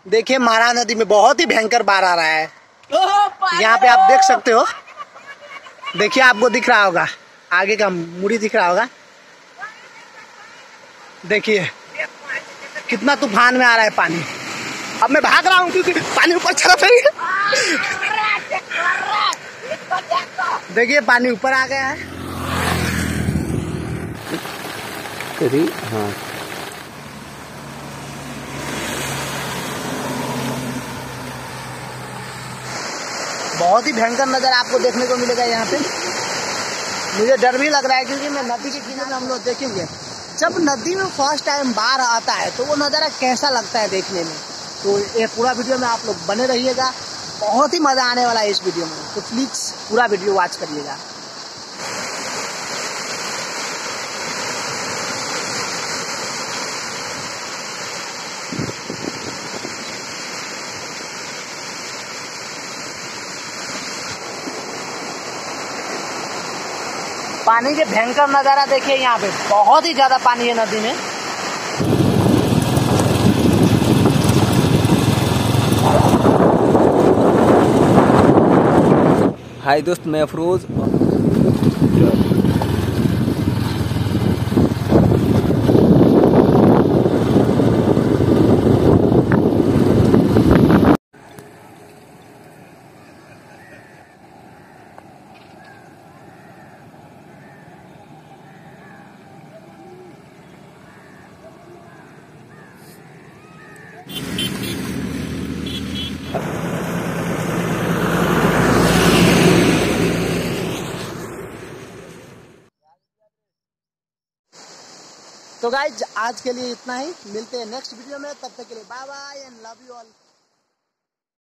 देखिए महारा नदी में बहुत ही भयंकर बाढ़ आ रहा है। यहाँ पे आप देख सकते हो। देखिए आपको दिख रहा होगा, आगे का मुड़ी दिख रहा होगा। देखिए कितना तूफान में आ रहा है पानी। अब मैं भाग रहा हूँ क्योंकि पानी ऊपर चला है। देखिए पानी ऊपर आ गया है। हाँ बहुत ही भयंकर नज़र आपको देखने को मिलेगा यहाँ पे। मुझे डर भी लग रहा है क्योंकि मैं नदी के किनारे हम लोग देखेंगे। जब नदी में फर्स्ट टाइम बाढ़ आता है तो वो नज़ारा कैसा लगता है देखने में। तो ये पूरा वीडियो में आप लोग बने रहिएगा, बहुत ही मज़ा आने वाला है इस वीडियो में। तो प्लीज़ पूरा वीडियो वॉच करिएगा। पानी के भयंकर नज़ारा देखिए, यहाँ पे बहुत ही ज़्यादा पानी है नदी में। हाय दोस्त, मैं अफरोज। तो गाइज आज के लिए इतना ही, मिलते हैं नेक्स्ट वीडियो में। तब तक के लिए bye bye and love you all.